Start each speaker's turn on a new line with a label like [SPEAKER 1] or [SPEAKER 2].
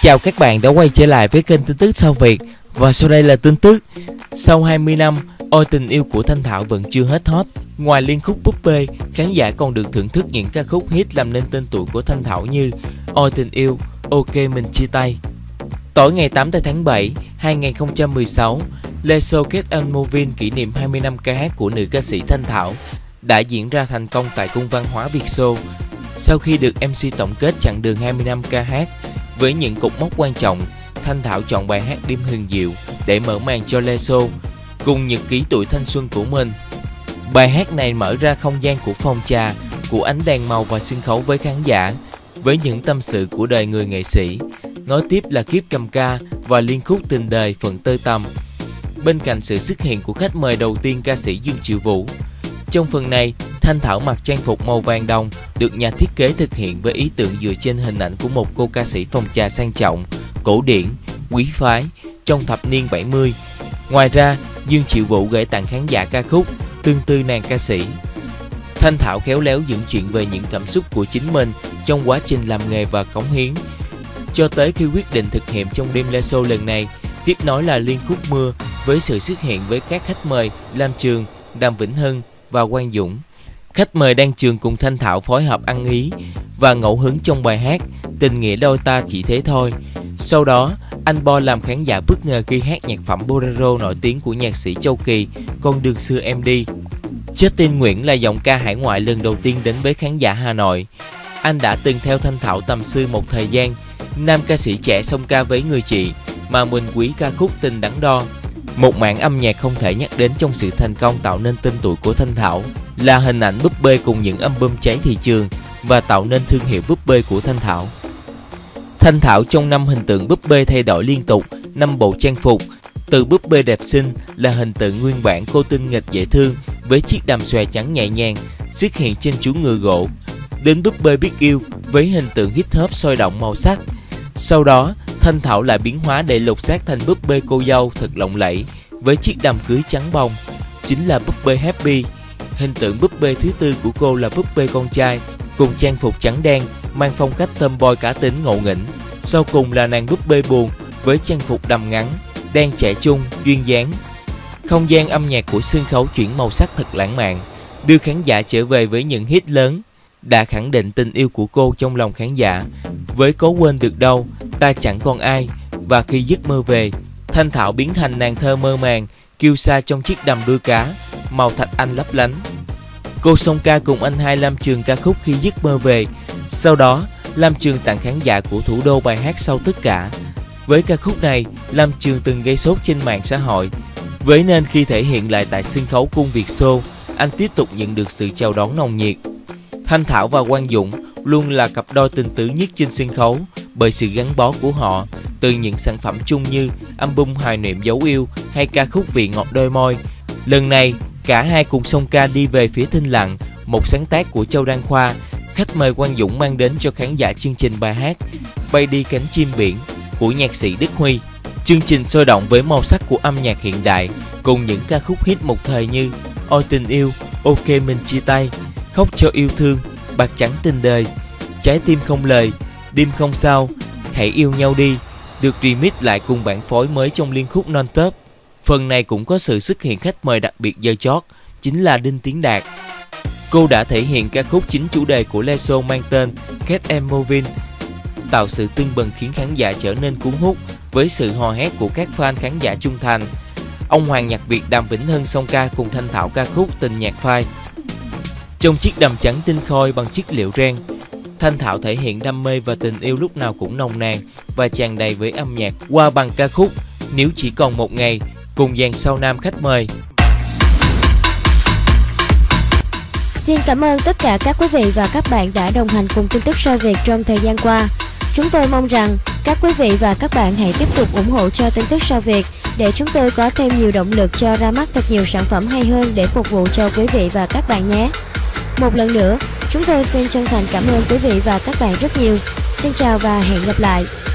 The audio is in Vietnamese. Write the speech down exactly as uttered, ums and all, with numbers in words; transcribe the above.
[SPEAKER 1] chào các bạn đã quay trở lại với kênh tin tức Sao Việt. Và sau đây là tin tức. Sau hai mươi năm, Ôi Tình Yêu của Thanh Thảo vẫn chưa hết hot. Ngoài liên khúc Búp Bê, khán giả còn được thưởng thức những ca khúc hit làm nên tên tuổi của Thanh Thảo như Ôi Tình Yêu, Ok Mình Chia Tay. Tối ngày tám tháng bảy năm hai nghìn không trăm mười sáu, live show Kết Anh Movin kỷ niệm hai mươi năm ca hát của nữ ca sĩ Thanh Thảo đã diễn ra thành công tại Cung Văn hóa Việt Xô. Sau khi được em xê tổng kết chặng đường hai mươi năm ca hát với những cột mốc quan trọng, Thanh Thảo chọn bài hát Đêm Huyền Diệu để mở màn cho live show cùng nhật ký tuổi thanh xuân của mình. Bài hát này mở ra không gian của phòng trà, của ánh đèn màu và sân khấu với khán giả, với những tâm sự của đời người nghệ sĩ. Nói tiếp là Kiếp Cầm Ca và liên khúc Tình Đời Phận Tơi Tầm. Bên cạnh sự xuất hiện của khách mời đầu tiên, ca sĩ Dương Triệu Vũ. Trong phần này, Thanh Thảo mặc trang phục màu vàng đồng được nhà thiết kế thực hiện với ý tưởng dựa trên hình ảnh của một cô ca sĩ phòng trà sang trọng, cổ điển, quý phái trong thập niên bảy mươi. Ngoài ra, Dương Triệu Vũ gửi tặng khán giả ca khúc Tương Tư Nàng Ca Sĩ. Thanh Thảo khéo léo dựng chuyện về những cảm xúc của chính mình trong quá trình làm nghề và cống hiến, cho tới khi quyết định thực hiện trong đêm live show lần này. Tiếp nối là liên khúc Mưa với sự xuất hiện với các khách mời Lam Trường, Đàm Vĩnh Hưng và Quang Dũng. Khách mời Đan Trường cùng Thanh Thảo phối hợp ăn ý và ngẫu hứng trong bài hát Tình Nghĩa Đôi Ta Chỉ Thế Thôi. Sau đó, anh Bo làm khán giả bất ngờ khi hát nhạc phẩm bolero nổi tiếng của nhạc sĩ Châu Kỳ, Con Đường Xưa Em Đi. Justin Nguyễn là giọng ca hải ngoại lần đầu tiên đến với khán giả Hà Nội. Anh đã từng theo Thanh Thảo tầm sư một thời gian. Nam ca sĩ trẻ song ca với người chị mà mình quý ca khúc Tình Đắn Đo. Một mảng âm nhạc không thể nhắc đến trong sự thành công tạo nên tên tuổi của Thanh Thảo là hình ảnh Búp Bê cùng những album cháy thị trường và tạo nên thương hiệu Búp Bê của Thanh Thảo. Thanh Thảo trong năm hình tượng Búp Bê thay đổi liên tục năm bộ trang phục. Từ Búp Bê đẹp xinh là hình tượng nguyên bản cô tinh nghịch dễ thương với chiếc đầm xòe trắng nhẹ nhàng xuất hiện trên chú ngựa gỗ, đến Búp Bê biết yêu với hình tượng hip hop sôi động màu sắc. Sau đó, Thanh Thảo lại biến hóa để lột xác thành Búp Bê cô dâu thật lộng lẫy với chiếc đầm cưới trắng bông, chính là Búp Bê Happy. Hình tượng Búp Bê thứ tư của cô là Búp Bê con trai cùng trang phục trắng đen mang phong cách tomboy cá tính ngộ nghĩnh. Sau cùng là nàng Búp Bê buồn với trang phục đầm ngắn, đen trẻ trung, duyên dáng. Không gian âm nhạc của sân khấu chuyển màu sắc thật lãng mạn, đưa khán giả trở về với những hit lớn, đã khẳng định tình yêu của cô trong lòng khán giả. Với Cố Quên Được Đâu, Ta Chẳng Còn Ai và Khi Giấc Mơ Về, Thanh Thảo biến thành nàng thơ mơ màng, kiêu sa trong chiếc đầm đuôi cá, màu thạch anh lấp lánh. Cô song ca cùng anh hai Lam Trường ca khúc Khi Giấc Mơ Về. Sau đó, Lam Trường tặng khán giả của thủ đô bài hát Sau Tất Cả. Với ca khúc này, Lam Trường từng gây sốt trên mạng xã hội. Với nên khi thể hiện lại tại sân khấu Cung Việt Xô, anh tiếp tục nhận được sự chào đón nồng nhiệt. Thanh Thảo và Quang Dũng luôn là cặp đôi tình tứ nhất trên sân khấu bởi sự gắn bó của họ, từ những sản phẩm chung như album Hoài Niệm Dấu Yêu hay ca khúc Vị Ngọt Đôi Môi. Lần này, cả hai cùng song ca đi về phía Thinh Lặng, một sáng tác của Châu Đăng Khoa. Khách mời Quang Dũng mang đến cho khán giả chương trình bài hát Bay Đi Cánh Chim Biển của nhạc sĩ Đức Huy. Chương trình sôi động với màu sắc của âm nhạc hiện đại cùng những ca khúc hit một thời như Ôi Tình Yêu, Ok Mình Chia Tay, Khóc Cho Yêu Thương, Bạc Trắng Tình Đời, Trái Tim Không Lời, Đêm Không Sao, Hãy Yêu Nhau Đi được remix lại cùng bản phối mới trong liên khúc Non Stop. Phần này cũng có sự xuất hiện khách mời đặc biệt giờ chót, chính là Đinh Tiến Đạt. Cô đã thể hiện ca khúc chính chủ đề của live show mang tên Kết Em Movin, tạo sự tưng bừng khiến khán giả trở nên cuốn hút với sự hò hét của các fan khán giả trung thành. Ông Hoàng nhạc Việt Đàm Vĩnh Hưng song ca cùng Thanh Thảo ca khúc Tình Nhạc Phai. Trong chiếc đầm trắng tinh khôi bằng chất liệu ren, Thanh Thảo thể hiện đam mê và tình yêu lúc nào cũng nồng nàn và tràn đầy với âm nhạc qua bằng ca khúc Nếu Chỉ Còn Một Ngày cùng dàn sao nam khách mời.
[SPEAKER 2] Xin cảm ơn tất cả các quý vị và các bạn đã đồng hành cùng tin tức Sao Việt trong thời gian qua. Chúng tôi mong rằng các quý vị và các bạn hãy tiếp tục ủng hộ cho tin tức Sao Việt để chúng tôi có thêm nhiều động lực cho ra mắt thật nhiều sản phẩm hay hơn để phục vụ cho quý vị và các bạn nhé. Một lần nữa, chúng tôi xin chân thành cảm ơn quý vị và các bạn rất nhiều. Xin chào và hẹn gặp lại.